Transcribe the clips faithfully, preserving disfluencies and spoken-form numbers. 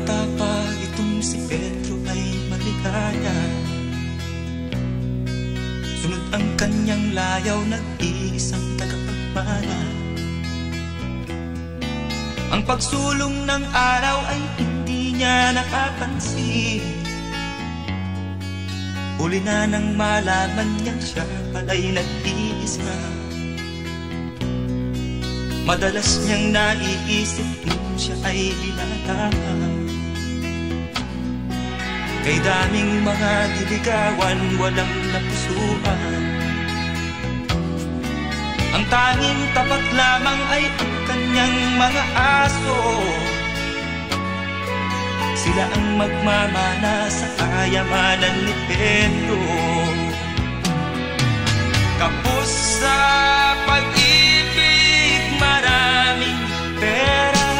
bata pa itong si Pedro ay maligaya. Sunod ang kanyang layaw, nag-iisang tagapagmana. Ang pagsulong ng araw ay hindi niya nakapansin. Uli na nang malaman niyang siya pala'y nag-iisa. Madalas niyang naiisip nung siya ay binata. Kay daming mga diligawan, walang napusuan. Ang tanging tapat lamang ay ang kanyang mga aso. Sila ang magmamana sa kayamanan ni Pedro. Kapos sa pag-ibig, maraming pera.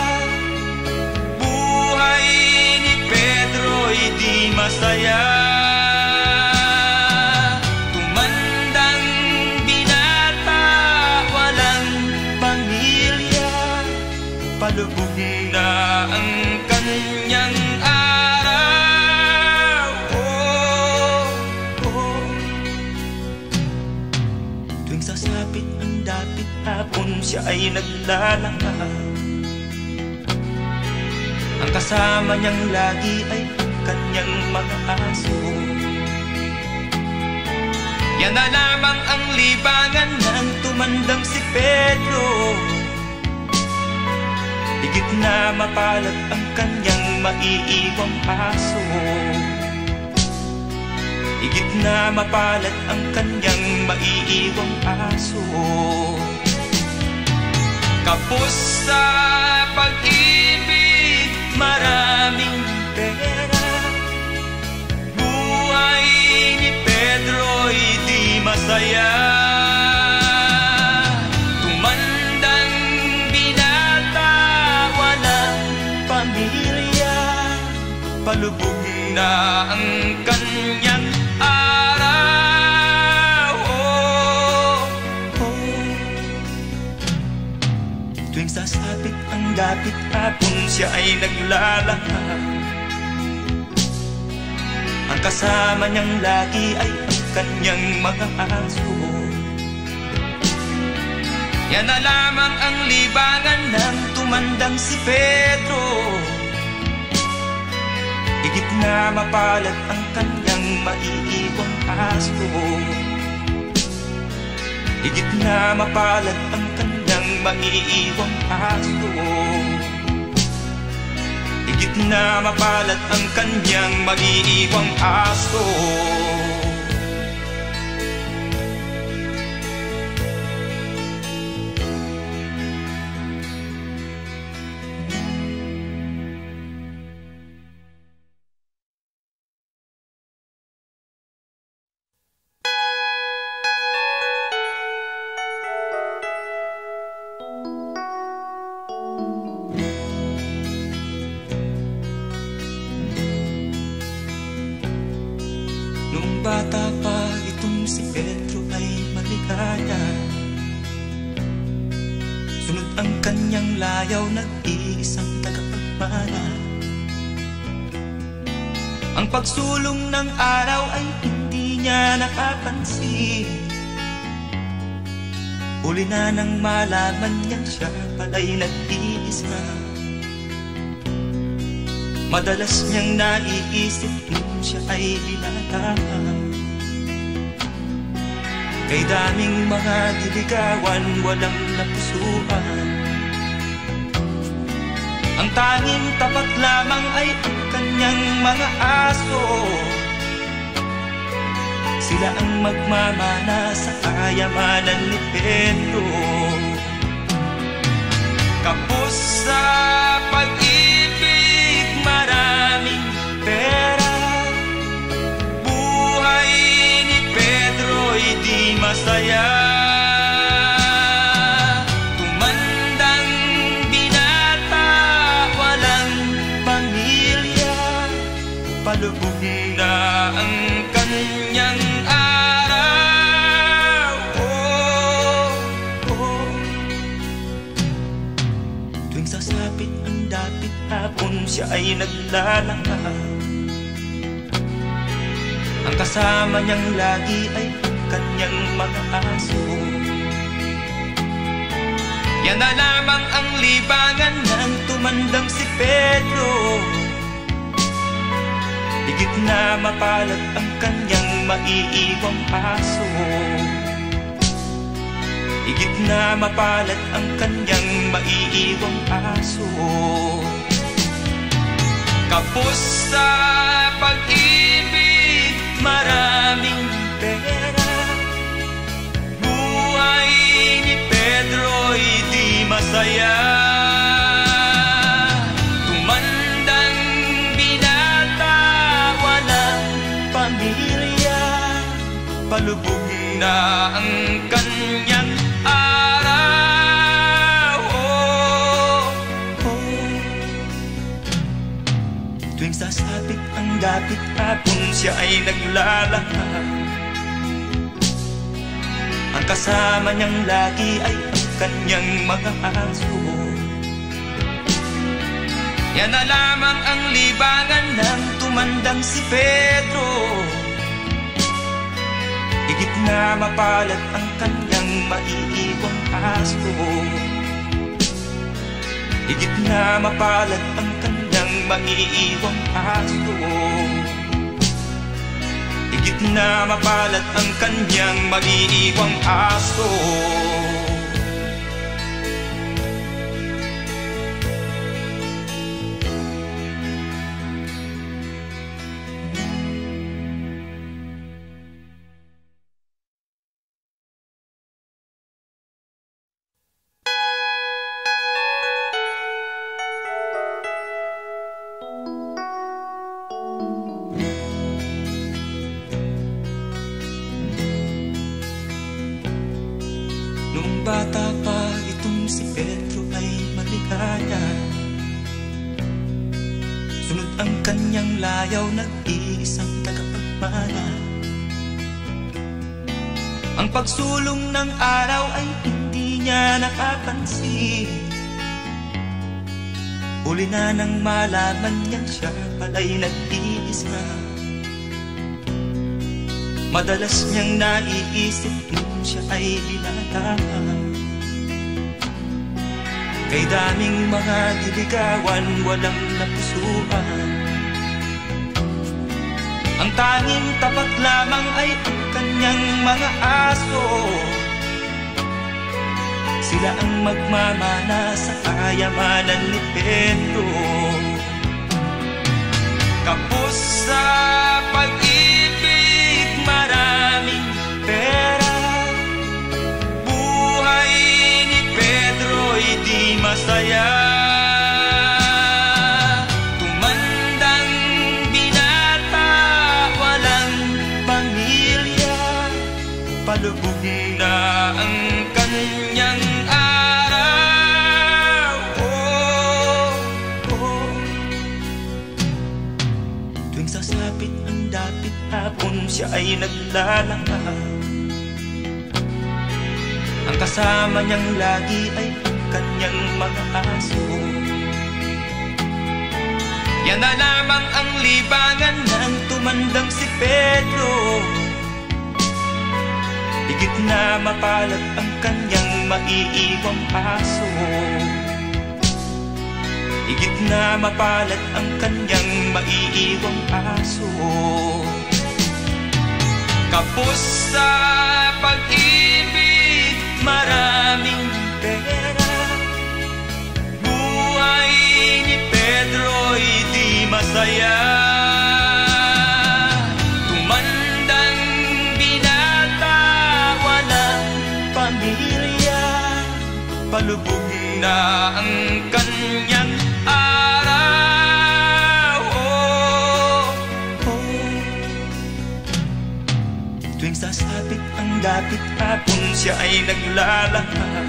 Buhay ni Pedro'y di masaya. Tumandang binata, walang pamilya. Palubog na ang kanyang araw. Oh, oh. Tuwing sasapit ang dapit hapon, siya ay naglalakad. Ang kasama niyang lagi ay ang kanyang mga aso. Yan na lamang ang libangan ng tumandang si Pedro. Higit na mapalad ang kanyang maiiwang aso. Higit na mapalad ang kanyang maiiwang aso. Kapos sa pag-ibig, maraming pera. Buhay ni Pedro'y di masaya. Tumandang binata, walang pamilya. Palubog na ang kanyang araw. Oh, oh. Tuwing sasapit ang dapit hapon, siya ay naglalakad. Ang kasama niyang lagi ay ang kanyang mga aso. Yan na lamang ang libangan ng tumandang si Pedro. Higit na mapalad ang kanyang maiiwang aso. Higit na mapalad ang kanyang maiiwang aso. Higit na mapalad ang kanyang maiiwang aso. Noong bata pa itong si Pedro ay maligaya. Sunod ang kanyang layaw, nag-iisang tagapagmana. Ang pagsulong ng araw ay hindi niya nakapansin. Uli na nang malaman niyang siya pala'y nag-iisa. Madalas niyang naiisip nung siya ay binata. Kay daming mga diligawan, walang napusuan. Ang tanging tapat lamang ay ang kanyang mga aso. Sila ang magmamana sa kayamanan ni Pedro. Kapos sa pag-ibig, maraming pera. Buhay ni Pedro'y di masaya. Tumandang binata, walang pamilya. Palubog na ang kanyang araw. Oh, oh. Tuwing sasapit ang dapit hapon, siya ay naglalakad. Ang kasama niyang lagi ay kanyang mga aso. Yan na lamang ang libangan ng tumandang si Pedro. Higit na mapalad ang kanyang maiiwang aso. Higit na mapalad ang kanyang maiiwang aso. Kapos sa pag-ibig, maraming pera. Buhay ni Pedro'y di masaya. Tumandang binata, walang pamilya. Palubog na ang kanyang araw. Oh, oh. Tuwing sasabit ang dapit hapon, siya ay naglalakad. Ang kasama niyang lagi ay ang kanyang mga aso. Yan na lamang ang libangan ng tumandang si Pedro. Higit na mapalad ang kanyang maiiwang aso. Higit na mapalad ang kanyang maiiwang aso. Higit na mapalad ang kanyang maiiwang aso. Noong bata pa itong si Pedro ay maligaya. Sunod ang kanyang layaw, nag-iisang tagapagmana. Ang pagsulong ng araw ay hindi niya nakapansin. Huli na nang malaman niya siya pala'y nag-iisa. Madalas niyang naiisip nung siya ay dinadaan. Kay daming mga diligawan, walang napusuan. Ang tanging tapat lamang ay ang kanyang mga aso. Sila ang magmamana sa kayamanan ni Pedro. Kapos sa pag-ibig, maraming pera. Buhay ni Pedro'y di masaya. Tumandang binata, walang pamilya. Palubog na ang kanyang araw. Oh, oh. Tuwing sasapit ang dapit hapon, siya ay naglalakad. Ang kasama niyang lagi ay ang kanyang mga aso. Yan na lamang ang libangan ng tumandang si Pedro. Higit na mapalad ang kanyang maiiwang aso. Higit na mapalad ang kanyang maiiwang aso. Kapos sa pag-ibig, maraming pera. Buhay ni Pedro'y di masaya. Tumandang binata, walang pamilya. Palubog na ang kanyang araw. Oh, oh. Tuwing sasabit ang dapit hapon, siya ay naglalakad.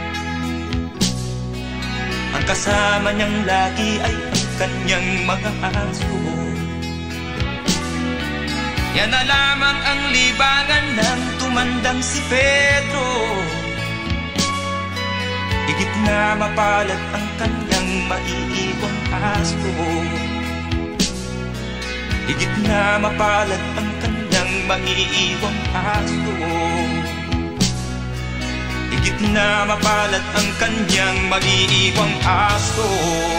Ang kasama niyang lagi ay ang kanyang mga aso. Yan na lamang ang libangan ng tumandang si Pedro. Higit na mapalad ang kanyang kanyang maiiwang aso. Higit na mapalad ang kanyang maiiwang aso. Higit na mapalad ang kanyang maiiwang aso.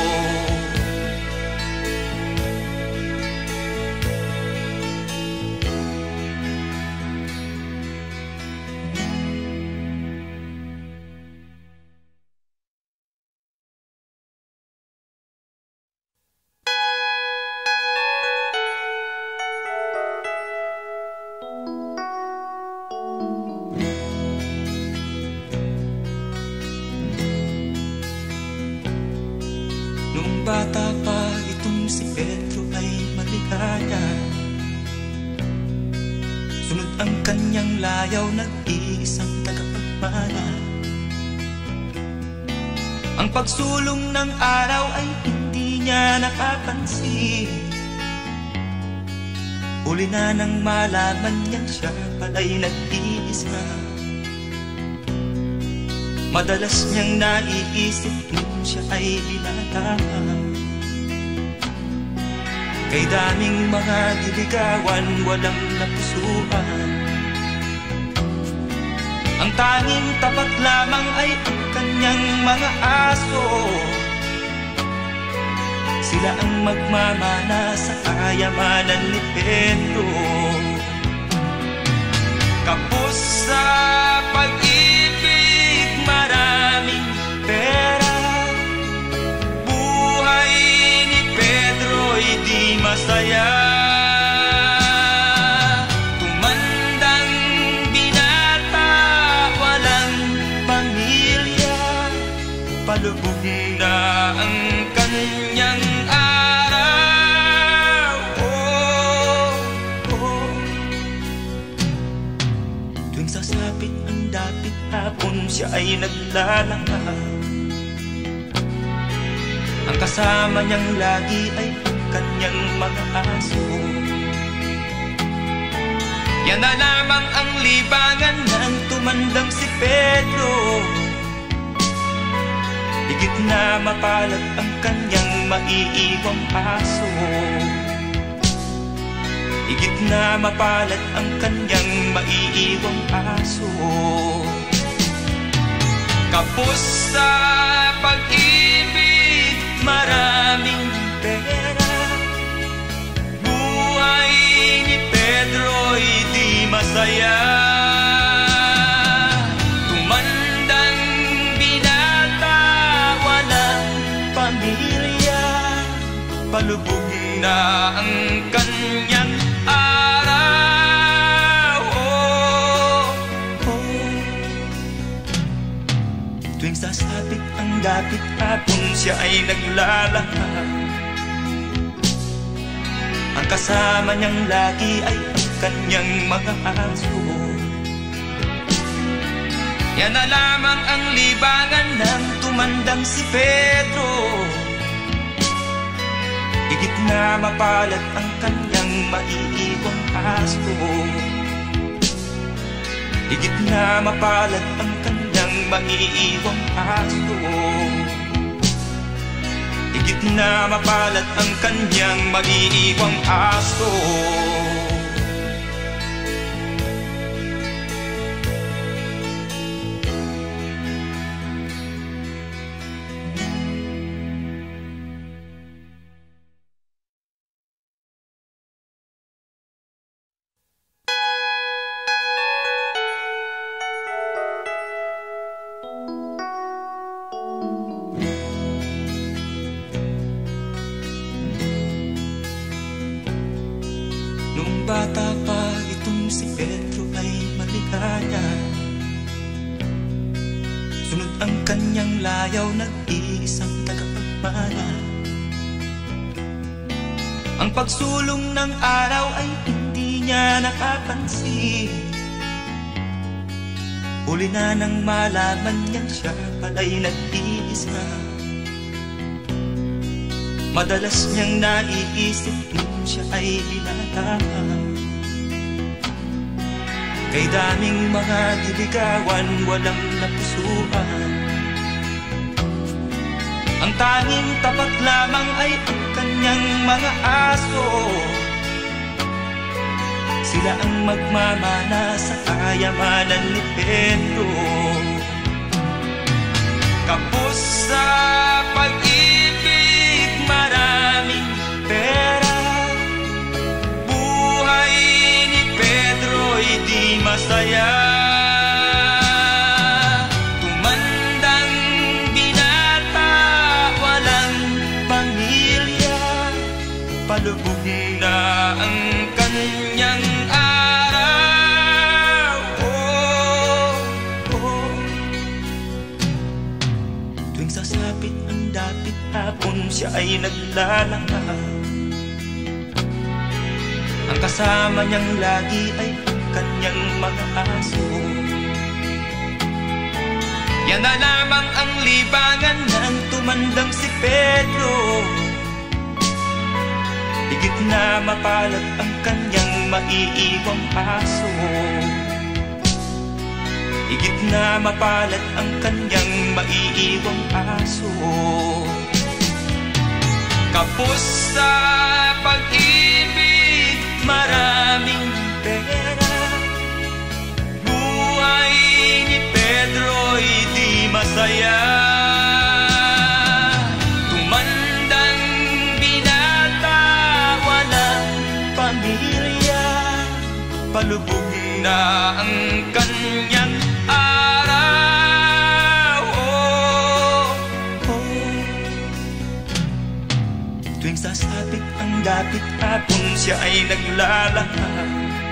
Bata pa itong si Pedro ay maligaya. Sunod ang kanyang layaw, nag-iisang tagapagmana. Ang pagsulong ng araw ay hindi niya nakapansin. Huli na nang malaman niyang siya pala'y nag-iisa. Madalas niyang naiisip nung siya ay binata. Kay daming mga diligawan, walang napusuan. Ang tanging tapat lamang ay ang kanyang mga aso. Sila ang magmamana sa kayamanan ni Pedro. Kapos sa pag-ibig, maraming pera. Buhay ni Pedro'y di masaya. Tumandang binata, walang pamilya. Palubog na ang kanyang araw. Oh, oh. Tuwing sasapit ang dapit hapon, siya ay naglalakad. Ang kasama niyang lagi ay ang kanyang mga aso. Yan na lamang ang libangan ng tumandang si Pedro. Higit na mapalad ang kanyang maiiwang aso. Higit na mapalad ang kanyang maiiwang aso. Kapos sa pag-ibig, maraming pera. Buhay ni Pedro'y di masaya. Tumandang binata, walang pamilya. Palubog na ang kanyang araw. Oh, oh. Tuwing sasapit ang dapit hapon, siya ay naglalakad. Ang kasama niyang lagi ay ang kanyang mga aso. Yan na lamang ang libangan ng tumandang si Pedro. Higit na mapalad ang kanyang maiiwang aso. Higit na mapalad ang kanyang maiiwang aso. Higit na mapalad ang kanyang maiiwang aso. Nung bata pa itong si Pedro ay maligaya. Sunod ang kanyang layaw, nag-iisang tagapagmana. Ang pagsulong ng araw ay hindi niya nakapansin. Huli na nang malaman niyang siya pala'y nag-iisa. Madalas niyang naiisip nung siya ay binata. Kay daming mga diligawan, walang napusuan. Ang tanging tapat lamang ay ang kanyang mga aso. Sila ang magmamana sa kayamanan ni Pedro. Kapos sa pag-ibig, maraming pera. Buhay ni Pedro'y di masaya. Tumandang binata, walang pamilya. Palubog na ang kanyang araw. Oh, oh. Tuwing sasapit ang dapit hapon, siya ay naglalakad. Ang kasama niyang lagi ay ang kanyang mga aso. Yan na lamang ang libangan ng tumandang si Pedro. Higit na mapalad ang kanyang maiiwang aso. Higit na mapalad ang kanyang maiiwang aso. Kapos sa pag-ibig, maraming pera. Buhay ni Pedro'y di masaya. Tumandang binata, walang pamilya. Palubog na ang kanyang araw. Oh, oh. Tuwing sasapit ang dapit hapon, siya ay naglalakad.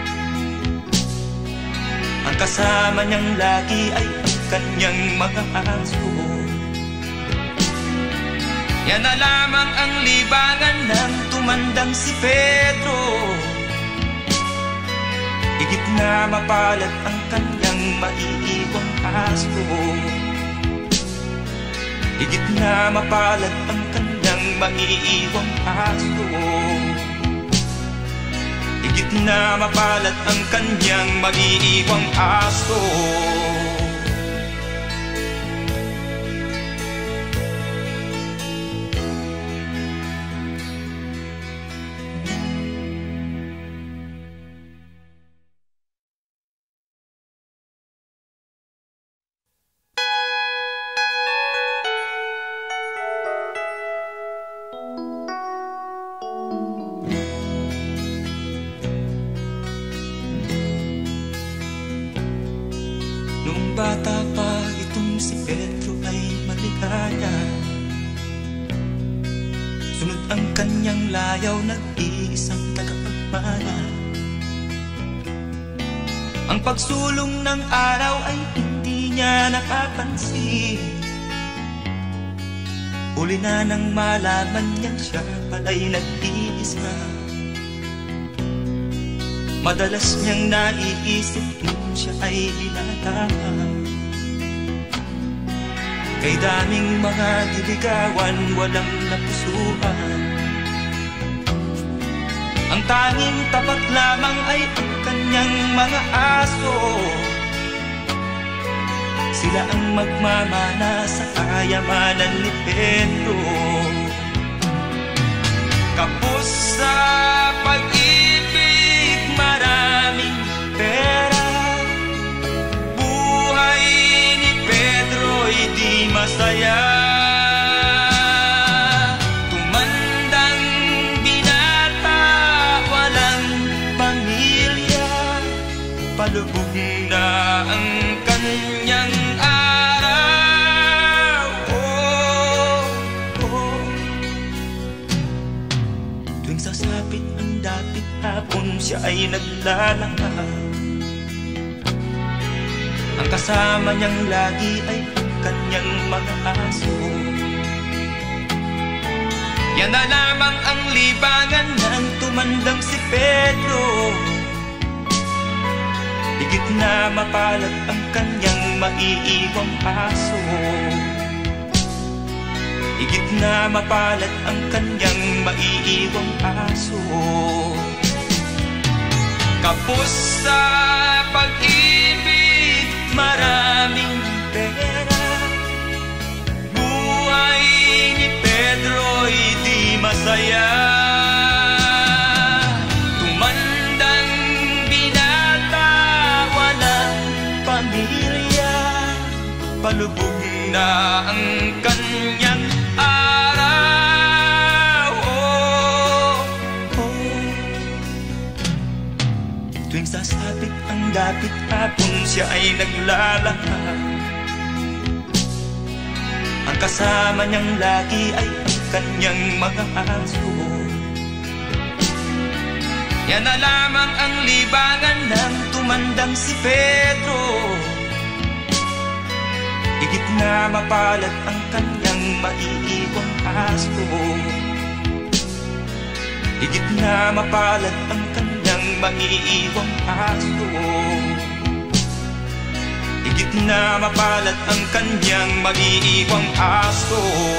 Ang kasama niyang lagi ay ang kanyang mga aso. Yan na lamang ang libangan ng tumandang si Pedro. Higit na mapalad ang kanyang maiiwang aso. Higit na mapalad ang kanyang maiiwang aso. Higit na mapalad ang kanyang maiiwang aso. Nung bata pa itong si Pedro ay maligaya. Sunod ang kanyang layaw, nag-iisang tagapagmana. Ang pagsulong ng araw ay hindi niya napapansin. Uli na nang malaman niyang siya pala'y nag-iisa. Madalas niyang naiisip nung siya ay binata. Kay daming mga diligawan, walang napusuan. Ang tanging tapat lamang ay ang kanyang mga aso. Sila ang magmamana sa kayamanan ni Pedro. Kapos sa pag-ibig, maraming pera. Buhay ni Pedro'y di masaya. Tumandang binata, walang pamilya. Palubog na ang kanyang araw. Oh, oh. Tuwing sasapit ang dapit hapon, siya ay naglalakad. Ang kasama niyang lagi ay ang kanyang mga aso. Yan na lamang ang libangan ng tumandang si Pedro. Higit na mapalad ang kanyang maiiwang aso. Higit na mapalad ang kanyang maiiwang aso. Kapos sa pag-ibig, maraming pera. Buhay ni palubog na ang kanyang araw. Oh, oh. Tuwing sasapit ang dapit hapon, siya ay naglalakad. Ang kasama niyang lagi ay ang kanyang mga aso. Yan na lamang ang libangan ng tumandang si Pedro. Higit na mapalad ang kanyang maiiwang aso. Higit na mapalad ang kanyang maiiwang aso. Higit na mapalad ang kanyang maiiwang aso.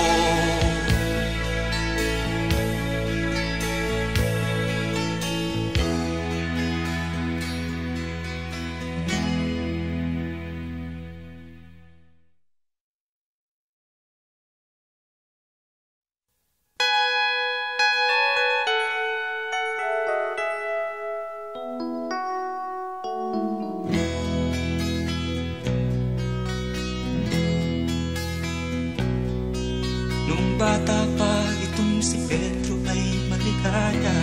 Bata pa itong si Pedro ay maligaya.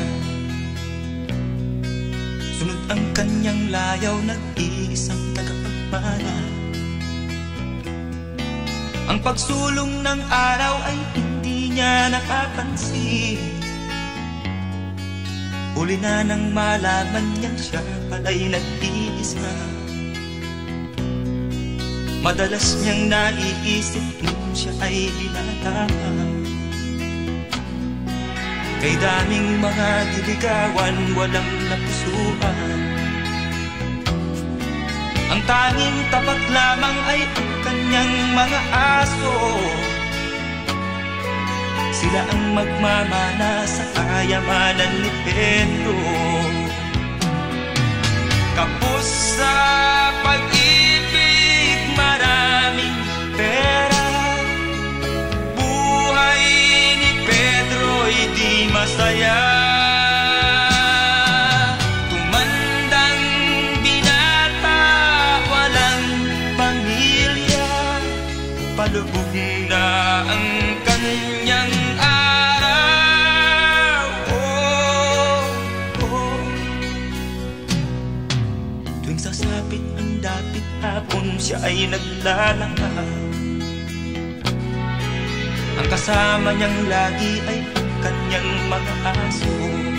Sunod ang kanyang layaw, nag-iisang tagapagmana. Ang pagsulong ng araw ay hindi niya nakapansin. Huli na nang malaman niyang siya pala'y nag-iisa. Madalas niyang naiisip nung siya ay binata. Kay daming mga diligawan, walang napusuan. Ang tanging tapat lamang ay ang kanyang mga aso. Sila ang magmamana sa kayamanan ni Pedro. Kapos sa pag-ibig, maraming pera. Buhay ni Pedro'y di masaya. Tumandang binata, walang pamilya. Palubog na ang kanyang araw. Oh, oh. Tuwing sasapit ang dapit hapon, siya ay naglalakad. Ang kasama niyang lagi ay ang kanyang mga aso.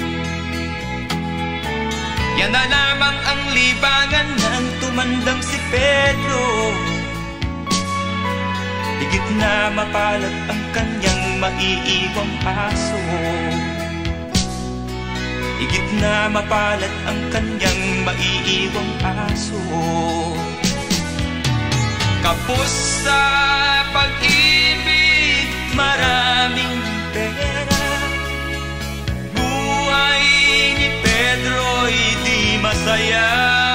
Yan na lamang ang libangan ng tumandang si Pedro. Higit na mapalad ang kanyang maiiwang aso. Higit na mapalad ang kanyang maiiwang aso. Kapos sa pag-ibig, maraming pera. Buhay ni Pedro'y di masaya.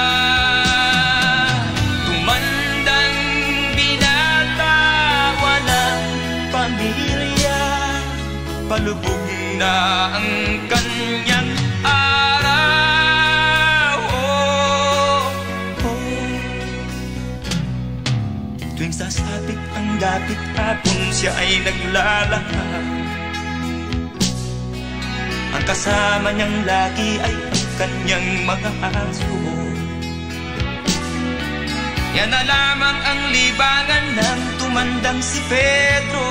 Tumandang binata, walang pamilya. Palubog na ang kanyang araw. Oh, oh. Tuwing sasapit ang dapit hapon, siya ay naglalakad. Ang kasama niyang lagi ay ang kanyang mga aso. Yan na lamang ang libangan ng tumandang si Pedro.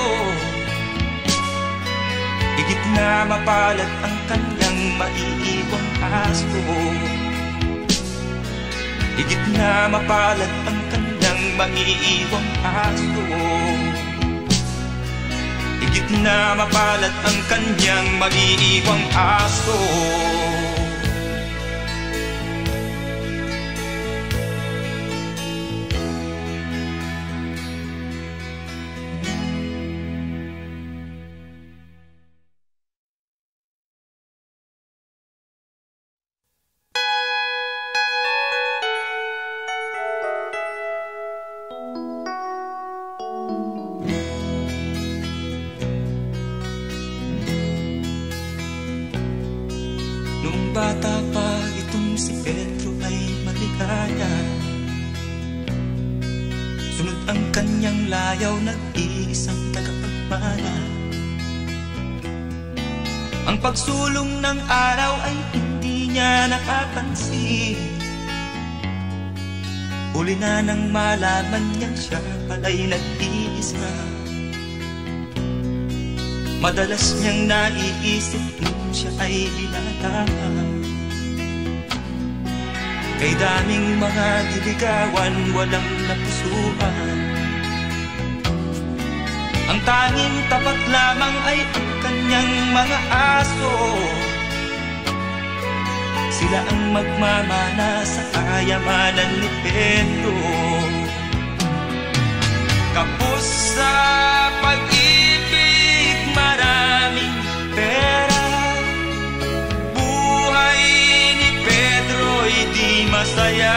Higit na mapalad ang kanyang maiiwang aso. Higit na mapalad ang kanyang maiiwang aso. Higit na mapalad ang kanyang maiiwang aso. Nung bata pa itong si Pedro ay maligaya. Sunod ang kanyang layaw, nag-iisang tagapagmana. Ang pagsulong ng araw ay hindi niya nakapansin. Huli na nang malaman niya siya pala'y nag-iisa. Madalas niyang naiisip nung siya ay binata. Kay daming mga diligawan, walang napusuan. Ang tanging tapat lamang ay ang kanyang mga aso. Sila ang magmamana sa kayamanan ni Pedro. Kapos sa pag-ibig, maraming pera. Buhay ni Pedro'y di masaya.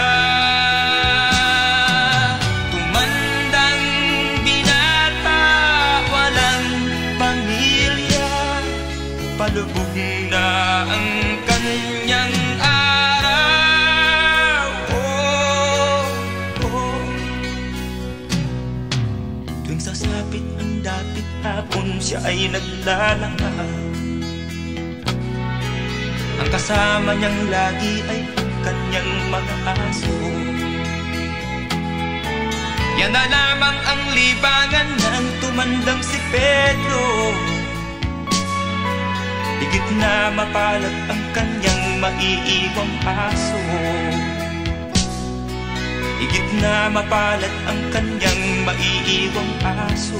Tumandang binata, walang pamilya. Palubog na ang kanyang araw. Oh, oh. Tuwing sasapit ang dapit hapon, siya ay naglalanga. Ang kasama niyang lagi ay ang kanyang mga aso. Yan na lamang ang libangan ng tumandang si Pedro. Higit na mapalad ang kanyang maiiwang aso. Higit na mapalad ang kanyang maiiwang aso.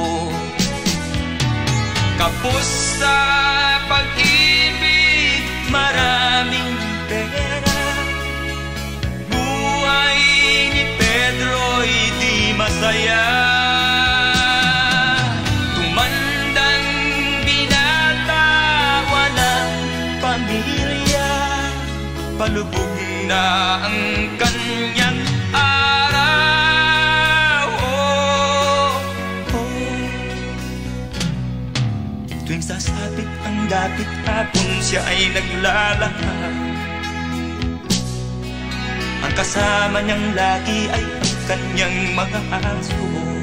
Kapos sa pag-ibig, maraming pera. Buhay ni Pedro'y di masaya. Tumandang binata, walang pamilya. Palubog na ang kanyang araw. Oh, oh. Tuwing sasapit ang dapit hapon, siya ay naglalaka. Ang kasama niyang lagi ay ang kanyang mga aso.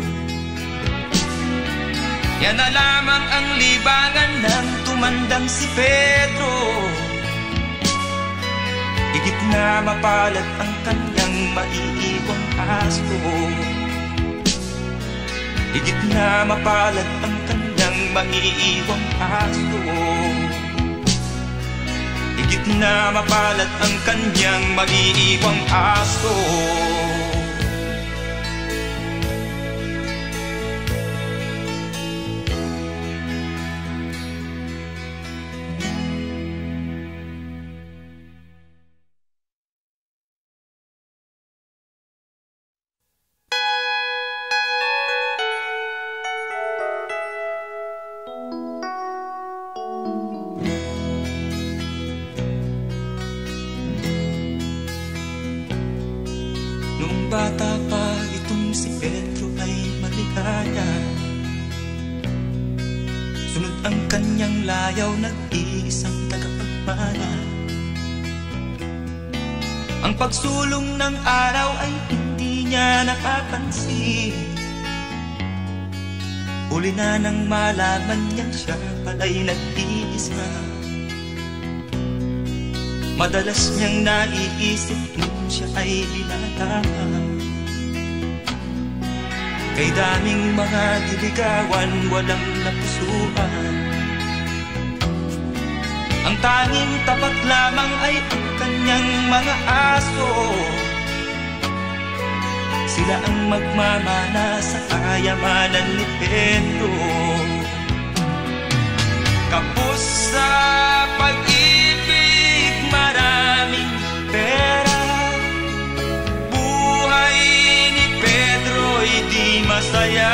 Yan na lamang ang libangan ng tumandang si Pedro. Higit na mapalad ang kanyang maiiwang aso. Higit na mapalad ang kanyang maiiwang aso. Higit na mapalad ang kanyang maiiwang aso. Noong bata pa itong si Pedro ay maligaya. Sunod ang kanyang layaw, nag-iisang tagapagmana. Ang pagsulong ng araw ay hindi niya nakapansin. Huli na nang malaman niya siya pala'y nag-iisa. Madalas niyang naiisip nung siya ay binata. Kay daming mga diligawan, walang napusuan. Ang tanging tapat lamang ay ang kanyang mga aso. Sila ang magmamana sa kayamanan ni Pedro. Kapos sa pag-ibig, maraming pera. Buhay ni Pedro'y di masaya.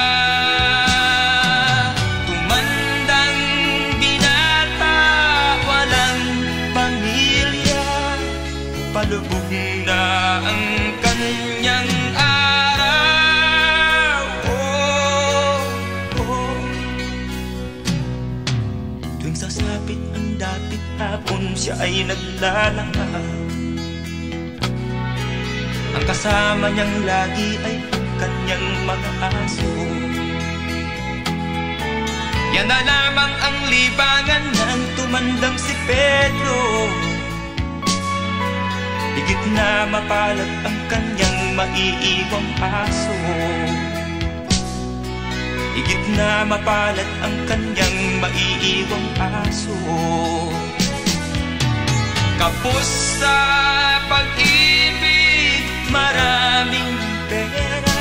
Tumandang binata, walang pamilya. Palubog na ang kanyang araw. Oh, oh. Tuwing sasapit ang dapit hapon, siya ay naglalanga. Ang kasama niyang lagi ay ang kanyang mga aso. Yan na lamang ang libangan ng tumandang si Pedro. Higit na mapalad ang kanyang maiiwang aso. Higit na mapalad ang kanyang maiiwang aso. Kapos sa pag-ibig, maraming pera.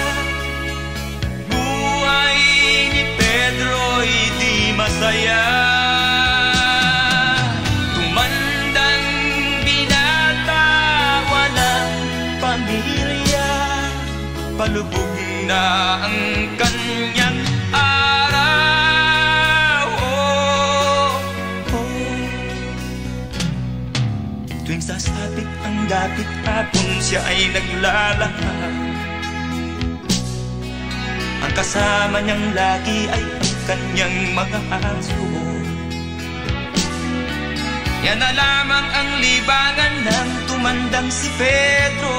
Buhay ni Pedro'y di masaya. Tumandang binata, walang pamilya. Palubog na ang kanyang araw. Oh, oh. Tuwing sasabit ang dapit hapon, siya ay naglalakad. Ang kasama niyang lagi ay ang kanyang mga aso. Yan na lamang ang libangan ng tumandang si Pedro.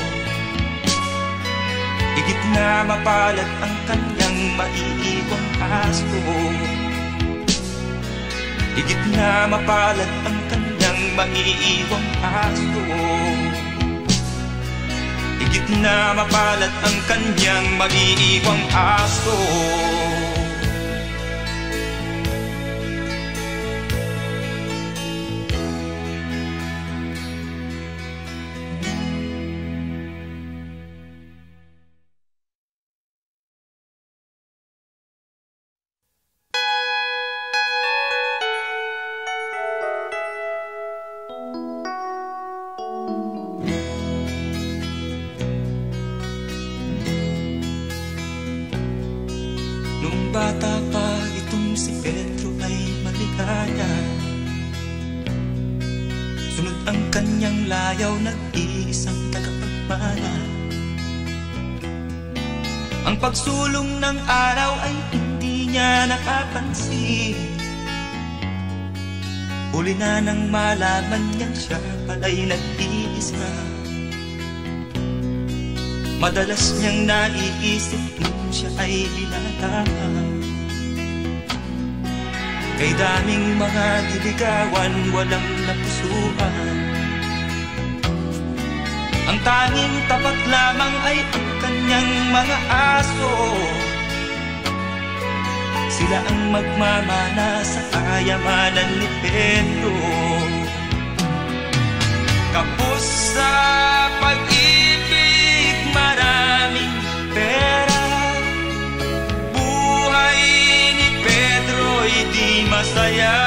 Higit na mapalad ang kanyang maiiwang aso. Higit na mapalad ang kanyang maiiwang aso. Higit na mapalad ang kanyang maiiwang aso. Noong bata pa itong si Pedro ay maligaya. Sunod ang kanyang layaw, nag-iisang tagapagmana. Ang pagsulong ng araw ay hindi niya nakapansin. Huli na nang malaman niya siya pala'y nag-iisa. Madalas niyang naiisip nung siya ay binata. Kay daming mga diligawan, walang napusuan. Ang tanging tapat lamang ay ang kanyang mga aso. Sila ang magmamana sa kayamanan ni Pedro. Kapos sa pag-ibig, maraming pera. Buhay ni Pedro'y di masaya.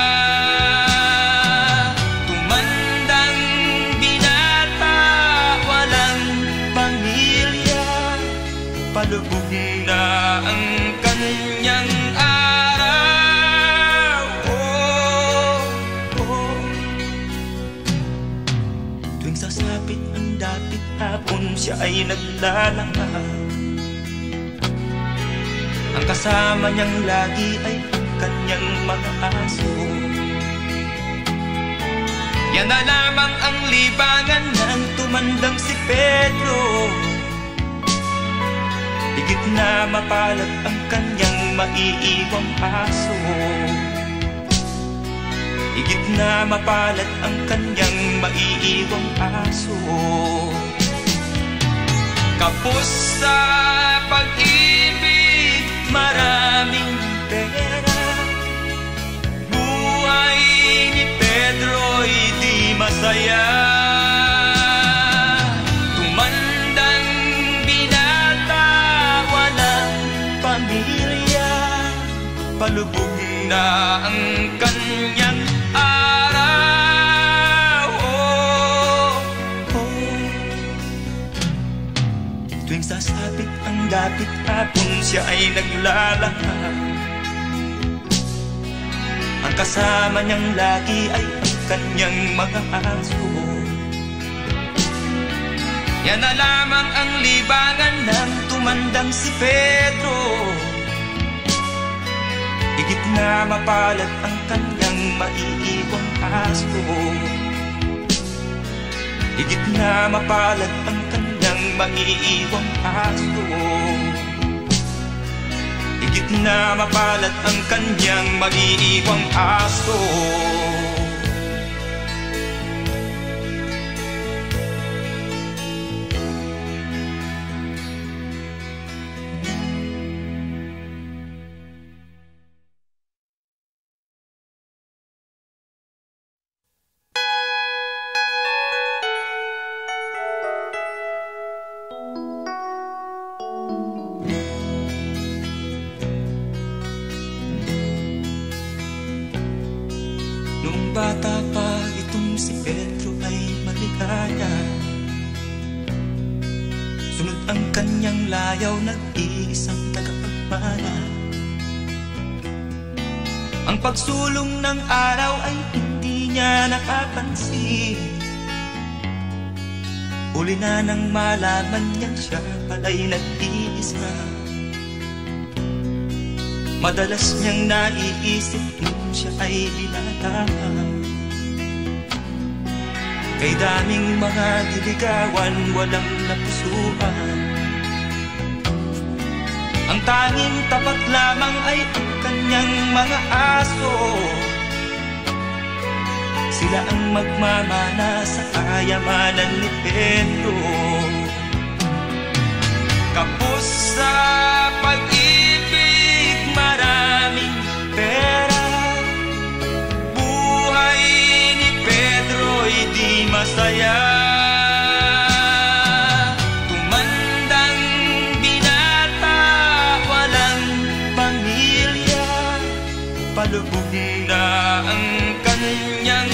Tumandang binata, walang pamilya. Palubog na ang kanyang araw. Oh, oh. Tuwing sasapit ang dapit hapon, siya ay naglalakad. Ang kasama niyang lagi ay ang kanyang mga aso. Yan na lamang ang libangan ng tumandang si Pedro. Higit na mapalad ang kanyang maiiwang aso. Higit na mapalad ang kanyang maiiwang aso. Kapos sa pag-ibig, maraming pera. Buhay ni Pedro'y di masaya. Tumandang binata, walang pamilya. Palubog na ang kanyang araw. Oh, oh. Tuwing sasabit ang dapit hapon, siya ay naglalakad. Ang kasama niyang lagi ay ang kanyang mga aso. Yan na lamang ang libangan ng tumandang si Pedro. Higit na mapalad ang kanyang maiiwang aso. Higit na mapalad ang kanyang maiiwang aso. Higit na mapalad ang kanyang maiiwang aso. bata pa itong si Pedro ay maligaya. Sunod ang kanyang layaw, nag-iisang tagapagmana. Ang pagsulong ng araw ay hindi niya nakapansin. Huli na nang malaman niyang siya pala'y nag-iisa. Madalas niyang naiisip nung siya ay binata. Kay daming mga diligawan, walang napusuan. Ang tanging tapat lamang ay ang kanyang mga aso. Sila ang magmamana sa kayamanan ni Pedro. Kapos sa pag-ibig, maraming pera. Buhay ni Pedro'y di masaya. Tumandang binata, walang pamilya. Palubog na ang kanyang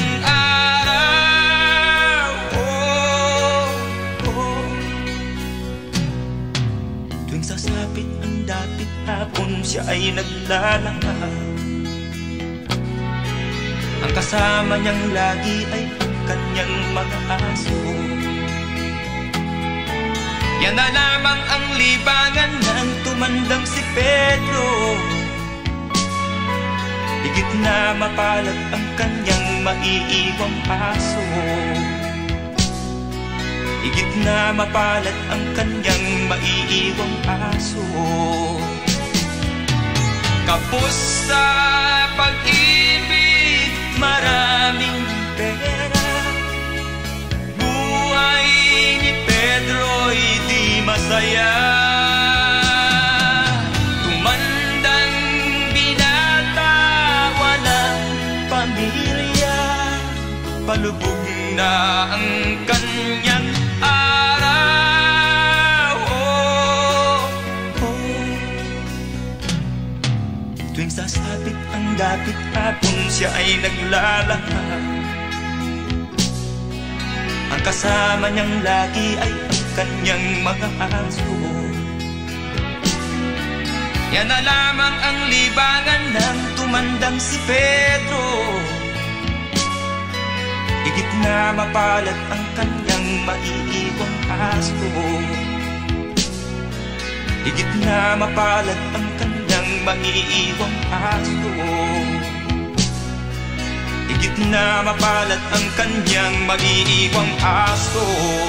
araw. Oh, oh. Tuwing sasapit ang dapit hapon, siya ay naglalakad. Ang kasama niyang lagi ay ang kanyang mga aso. Yan na lamang ang libangan ng tumandang si Pedro. Higit na mapalad ang kanyang maiiwang aso. Higit na mapalad ang kanyang maiiwang aso. Kapos sa pag-ibig, maraming pera. Buhay ni Pedro'y di masaya. Tumandang binata, walang pamilya. Palubog na ang kanyang araw. Oh, oh. Tuwing sasabit ang dapit hapon, siya ay naglalakad. Ang kasama niyang lagi ay ang kanyang mga aso. Yan na lamang ang libangan ng tumandang si Pedro. Higit na mapalad ang kanyang maiiwang aso. Higit na mapalad ang kanyang maiiwang aso. Higit na mapalad ang kanyang maiiwang aso.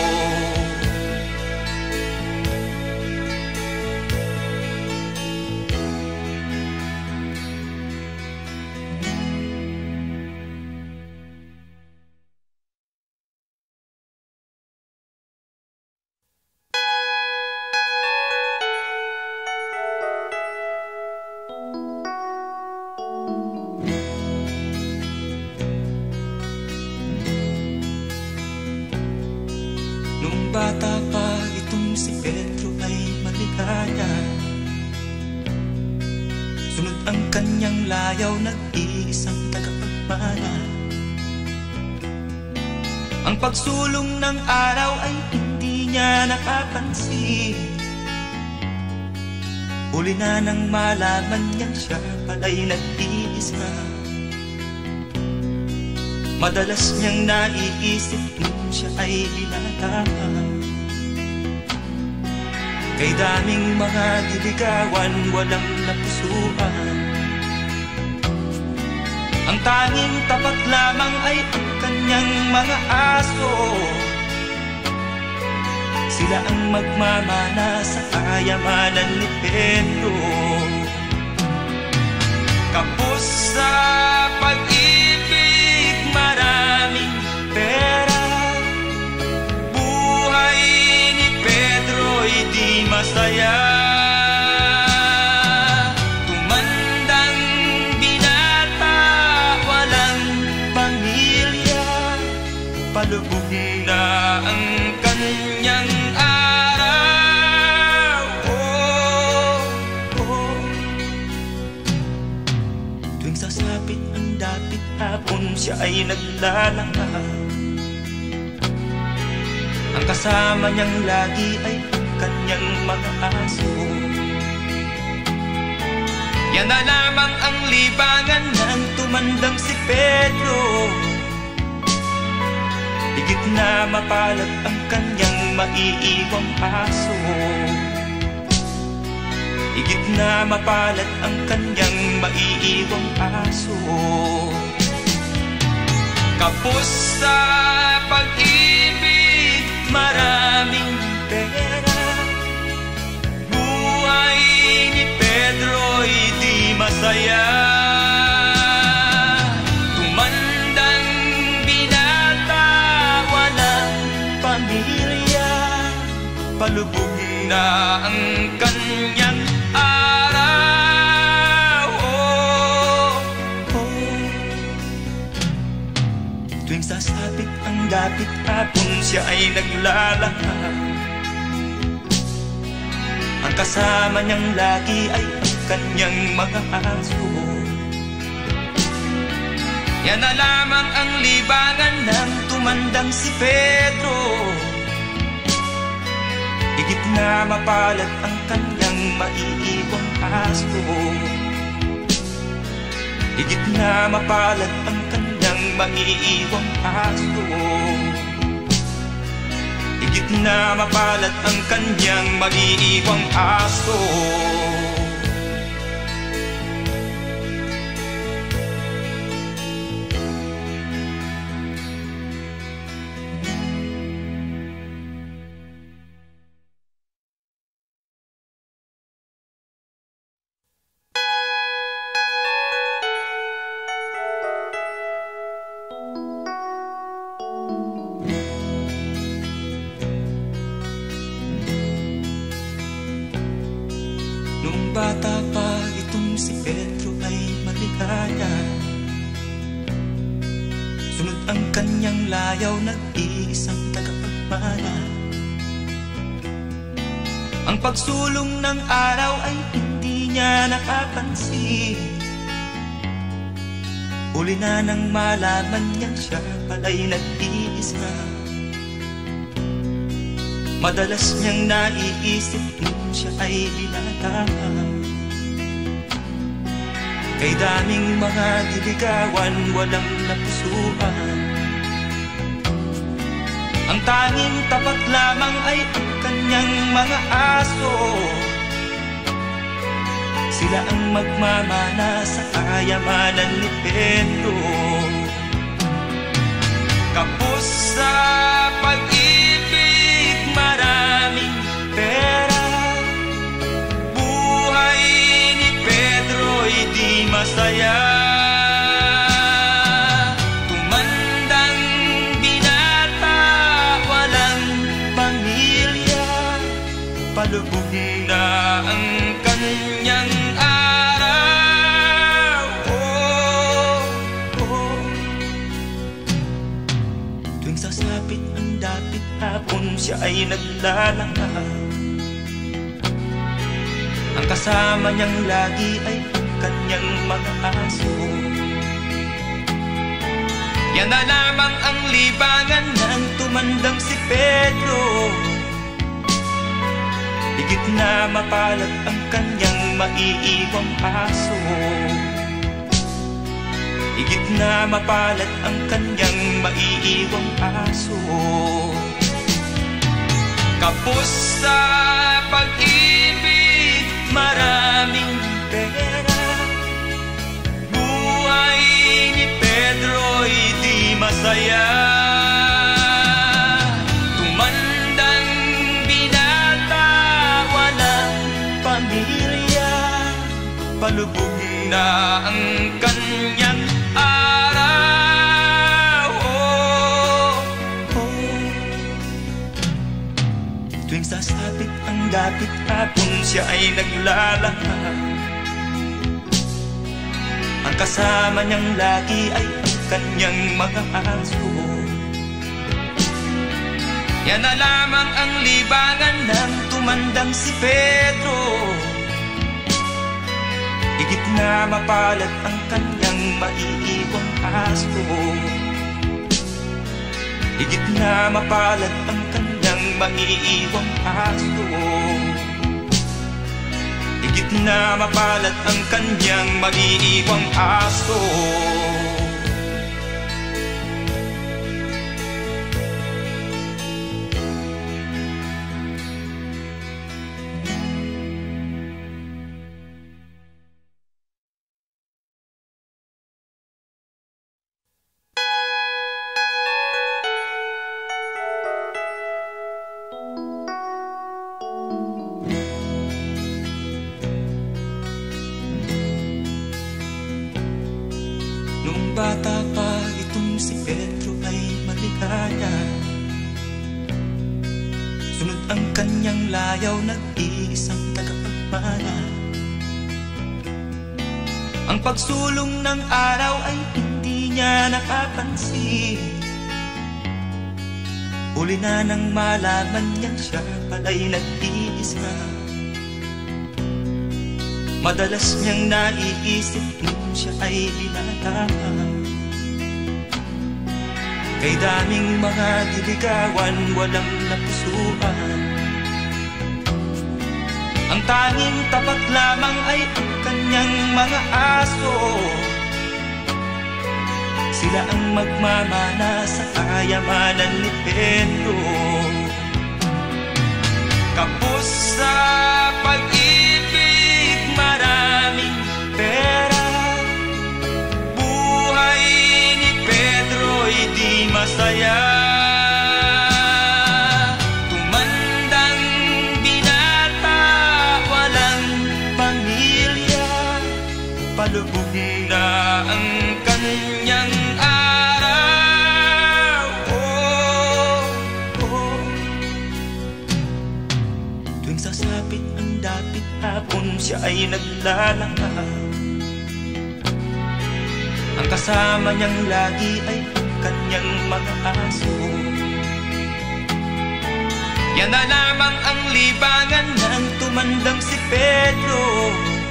Nung bata pa itong si Pedro ay maligaya. Sunod ang kanyang layaw, nag-iisang tagapagmana. Ang pagsulong ng araw ay hindi niya nakapansin. Huli na nang malaman niyang siya pala'y nag-iisa. Madalas niyang naiisip nung siya ay binata. Kay daming mga diligawan, walang napusuan. Ang tanging tapat lamang ay ang kanyang mga aso. Sila ang magmamana sa kayamanan ni Pedro. Kapos sa pag-ibig, maraming pera. Buhay ni Pedro'y di masaya. Tumandang binata, walang pamilya. Palubog na ang kanyang araw. Oh, oh. Tuwing sasapit ang dapit hapon, siya ay naglalakad. Ang kasama niyang lagi ay ang kanyang mga aso. Yan na lamang ang libangan ng tumandang si Pedro. Higit na mapalad ang kanyang maiiwang aso. Higit na mapalad ang kanyang maiiwang aso. Kapos sa pag-ibig, maraming pera. Buhay ni Pedro'y di masaya. Tumandang binata, walang pamilya. Palubog na ang kanyang araw. Oh, oh. Tuwing sasapit ang dapit hapon, siya ay naglalakad. Ang kasama niyang lagi ay ang kanyang mga aso. Yan na lamang ang libangan ng tumandang si Pedro. Higit na mapalad ang kanyang maiiwang aso. Higit na mapalad ang kanyang maiiwang aso. Higit na mapalad ang kanyang maiiwang aso. Bata pa itong si Pedro ay maligaya. Sunod ang kanyang layaw, nag-iisang tagapagmana. Ang pagsulong ng araw ay hindi niya nakapansin. Uli na nang malaman niyang siya pala'y nag-iisa. Madalas niyang naiisip nung siya ay binata. Kay daming mga diligawan, walang napusuan. Ang tanging tapat lamang ay ang kanyang mga aso. Sila ang magmamana sa kayamanan ni Pedro. Kapos sa pag-ibig, maraming pera. Buhay ni Pedro'y di masaya. Tumandang binata, walang pamilya. Palubog na ang kanyang araw. Oh, oh. Tuwing sasapit ang dapit hapon, siya ay naglalakad. Ang kasama niyang lagi ay ang kanyang mga aso. Yan na lamang ang libangan ng tumandang si Pedro. Higit na mapalad ang kanyang maiiwang aso. Higit na mapalad ang kanyang maiiwang aso. Kapos sa pag-ibig, maraming pera. Buhay ni Pedro'y di masaya. Tumandang palubog na ang kanyang araw. Oh, oh. Tuwing sasapit ang dapit hapon, siya ay naglalakad. Ang kasama niyang lagi ay ang kanyang mga aso. Yan na lamang ang libangan ng tumandang si Pedro. Higit na mapalad ang kanyang maiiwang aso. Higit na mapalad ang kanyang maiiwang aso. Higit na mapalad ang kanyang maiiwang aso. Bata pa itong si Pedro ay maligaya. Sunod ang kanyang layaw, nag-iisang tagapagmana. Ang pagsulong ng araw ay hindi niya nakapansin. Huli na nang malaman niya siya pala'y nag-iisa. Madalas niyang naiisip nung siya ay binata. Kay daming mga diligawan, walang napusuan. Ang tanging tapat lamang ay ang kanyang mga aso. Sila ang magmamana sa kayamanan ni Pedro. Kapos sa pag-ibig, maraming pera. Buhay ni Pedro'y di masaya. Tumandang binata, walang pamilya. Palubog na ang kanyang araw. Oh, oh. Tuwing sasapit ang dapit hapon, siya ay naglalakad. Ang kasama niyang lagi ay ang kanyang mga aso. Yan na lamang ang libangan ng tumandang si Pedro.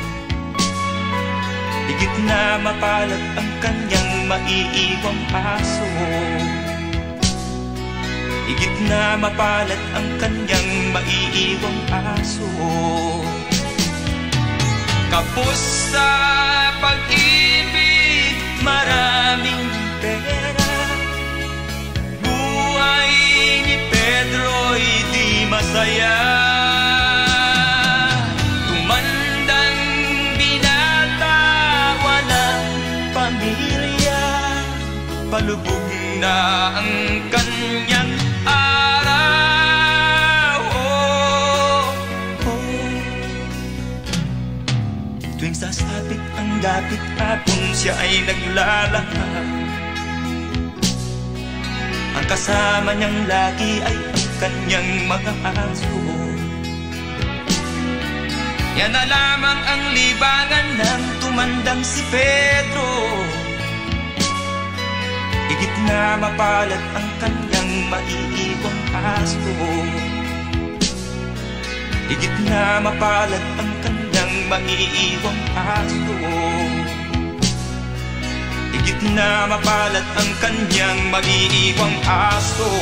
Higit na mapalad ang kanyang maiiwang aso. Higit na mapalad ang kanyang maiiwang aso. Kapos sa pag-ibig, maraming pera. Buhay ni Pedro'y di masaya. Tumandang binata, walang pamilya. Palubog na ang kanyang araw. Oh, oh. Tuwing sasapit ang dapit hapon, siya ay naglalakad. Ang kasama niyang lagi ay ang kanyang mga aso. Yan na lamang ang libangan ng tumandang si Pedro. Higit na mapalad ang kanyang maiiwang aso. Higit na mapalad ang kanyang maiiwang aso. Higit na mapalad ang kanyang maiiwang aso.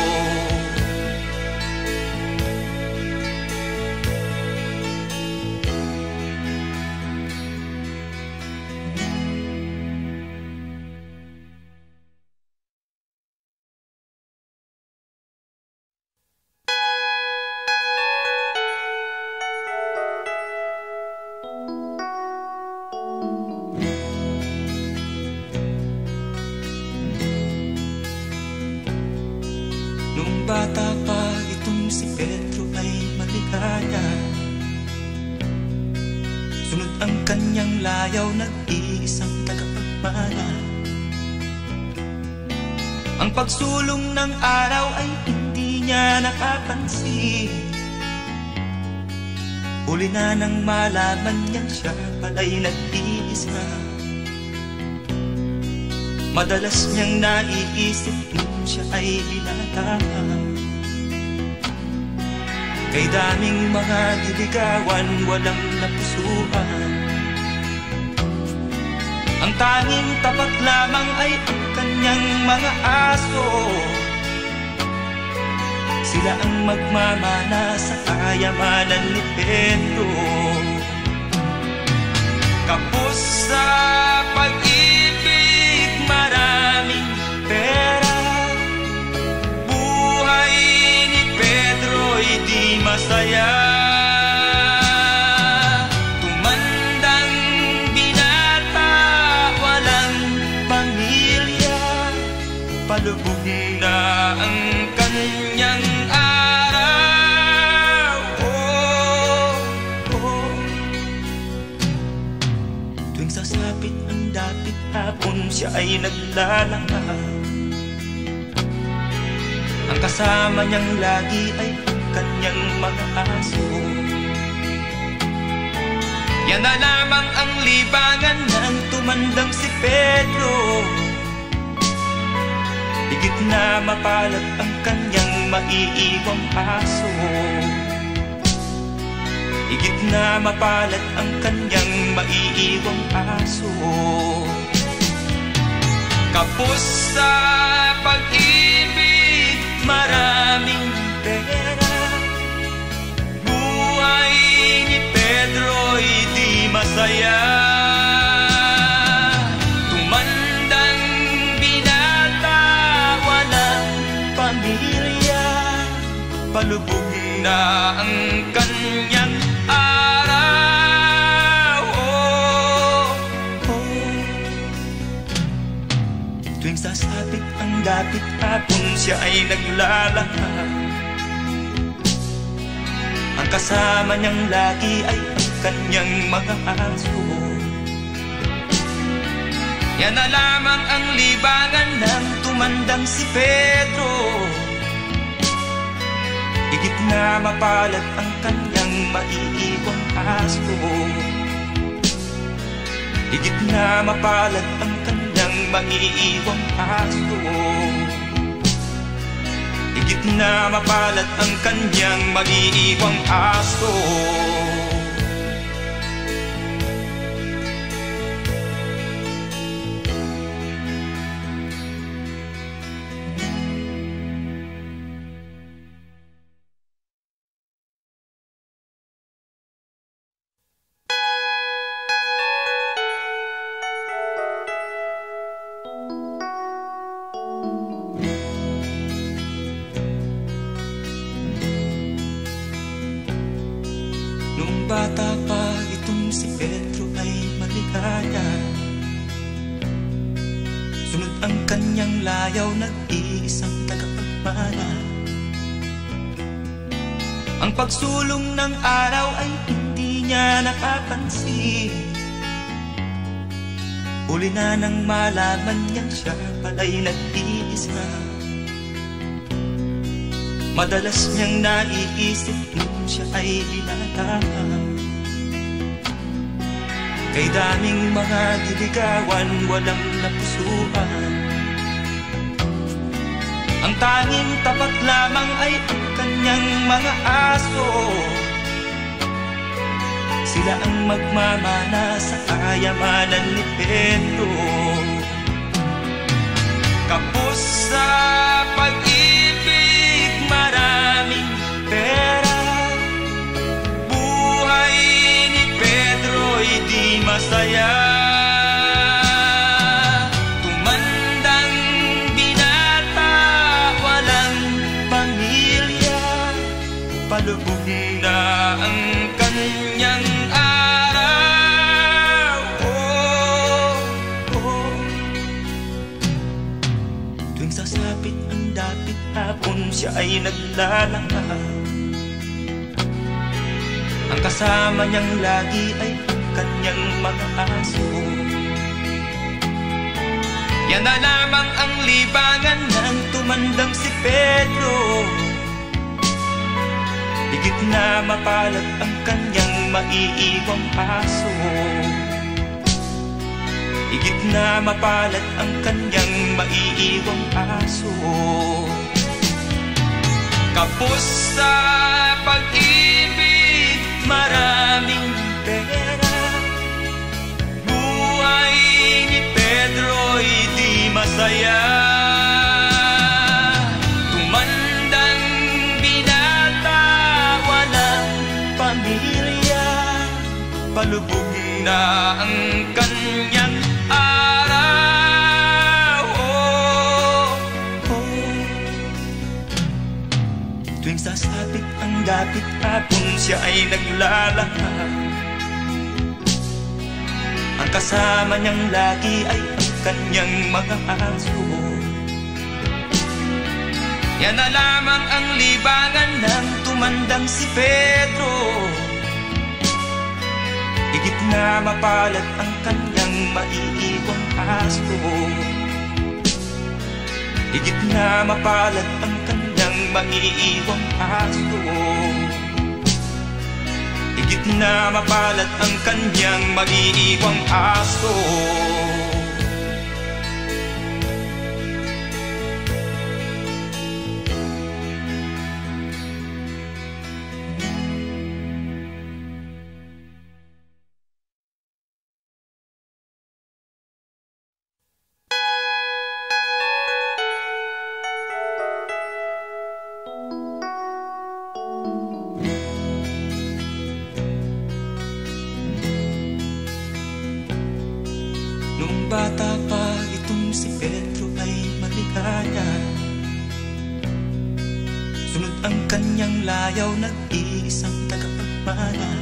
Nung bata pa itong si Pedro ay maligaya. Sunod ang kanyang layaw, nag-iisang tagapagmana. Ang pagsulong ng araw ay hindi niya nakapansin. Huli na nang malaman niyang siya pala'y nag-iisa. Madalas niyang naiisip nung siya ay binata. Kay daming mga diligawan, walang napusuan. Ang tanging tapat lamang ay ang kanyang mga aso. Sila ang magmamana sa kayamanan ni Pedro. Kapos sa pag-ibig, maraming pera. Buhay ni Pedro'y di masaya. Tumandang binata, walang pamilya. Palubog na ang kanyang araw. Oh, oh. Tuwing sasapit ang dapit hapon, siya ay naglalanga. Ang kasama niyang lagi ay ang kanyang mga aso. Yan na lamang ang libangan ng tumandang si Pedro. Higit na mapalad ang kanyang maiiwang aso. Higit na mapalad ang kanyang maiiwang aso. Kapos sa pag-ibig, maraming pera. Buhay ni Pedro'y di masaya. Tumandang binata, walang pamilya. Palubog na ang kanyang araw. Oh, oh. Tuwing sasapit ang dapit hapon, siya ay naglalanga. Ang kasama niyang lagi ay ang kanyang mga aso. Yan na lamang ang libangan ng tumandang si Pedro. Higit na mapalad ang kanyang maiiwang aso. Higit na mapalad ang kanyang maiiwang aso. Higit na mapalad ang kanyang maiiwang aso. Noong bata pa itong si Pedro ay maligaya. Sunod ang kanyang layaw, nag-iisang tagapagmana. Ang pagsulong ng araw ay hindi niya nakapansin. Huli na nang malaman niyang siya pala'y nag-iisa. Madalas niyang naiisip nung siya ay binata. Kay daming mga diligawan, walang napusuan. Ang tanging tapat lamang ay ang kanyang mga aso. Sila ang magmamana sa kayamanan ni Pedro. Kapos sa pag-ibig, maraming pera. Buhay ni Pedro'y di masaya. Tumandang binata, walang pamilya. Palubog na ang kanyang araw. Oh, oh. Tuwing sasapit ang dapit hapon, siya ay naglalanga. Ang kasama niyang lagi ay ang kanyang mga aso. Yan na lamang ang libangan ng tumandang si Pedro. Higit na mapalad ang kanyang maiiwang aso. Higit na mapalad ang kanyang maiiwang aso. Kapos sa pag-ibig, maraming pera. Buhay ni Pedro'y di masaya. Tumandang binata, walang pamilya. Palubog na ang kanyang araw. Oh, oh. Tuwing sasabit ang dapit hapon, siya ay naglalakad. Ang kasama niyang lagi ay ang kanyang mga aso. Yan na lamang ang libangan ng tumandang si Pedro. Higit na mapalad ang kanyang maiiwang aso. Higit na mapalad ang kanyang maiiwang aso. Higit na mapalad ang kanyang maiiwang aso. Noong bata pa itong si Pedro ay maligaya. Sunod ang kanyang layaw, nag-iisang tagapagmana.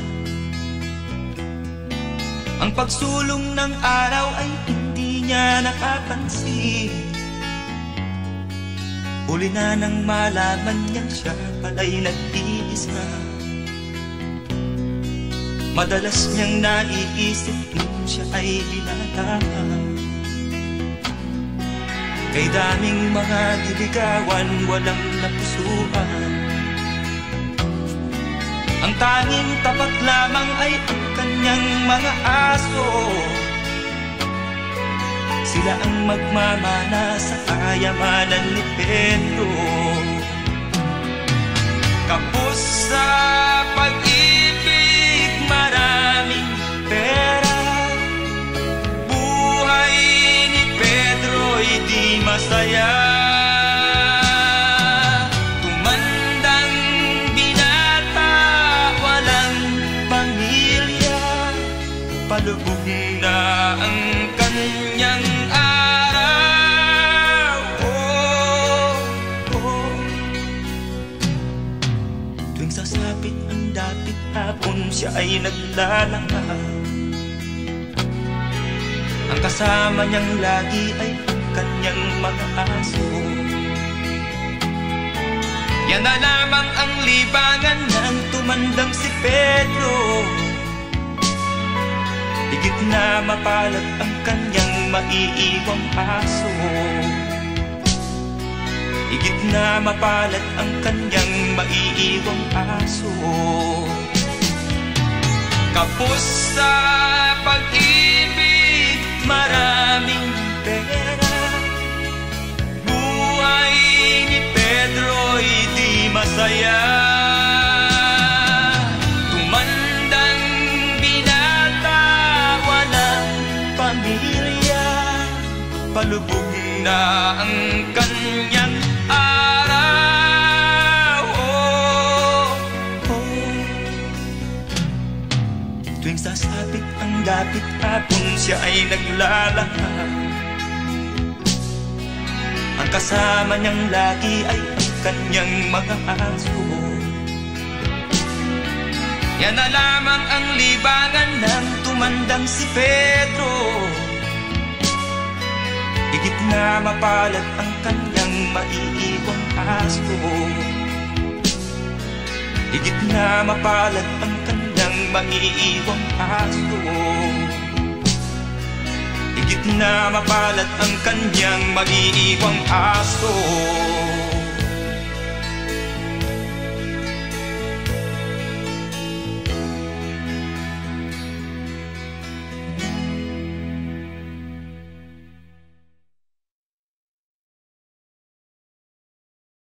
Ang pagsulong ng araw ay hindi niya nakapansin. Huli na nang malaman niya siya pala'y nag-iisa. Madalas niyang naiisip nung siya ay binata. Kay daming mga diligawan, walang napusuan. Ang tanging tapat lamang ay ang kanyang mga aso. Sila ang magmamana sa kayamanan ni Pedro. Kapos sa pag-ibig, maraming pera. Buhay ni Pedro'y di masaya. Tumandang binata, walang pamilya. Palubog na ang kanyang araw. Oh, oh. Tuwing sasapit ang dapit hapon, siya ay naglalakad. Ang kasama niyang lagi ay ang kanyang mga aso. Yan na lamang ang libangan ng tumandang si Pedro. Higit na mapalad ang kanyang maiiwang aso. Higit na mapalad ang kanyang maiiwang aso. Kapos sa pag-ibig, maraming pera. Buhay ni Pedro'y di masaya. Tumandang binata, walang pamilya. Palubog na ang kanyang araw. Oh, oh. Tuwing sasabit ang dapit hapon, siya ay naglalakad. Ang kasama niyang lagi ay ang kanyang mga aso. Yan na lamang ang libangan ng tumandang si Pedro. Higit na mapalad ang kanyang maiiwang aso. Higit na mapalad ang kanyang maiiwang aso. na mapalad ang kanyang mag-iiwang aso.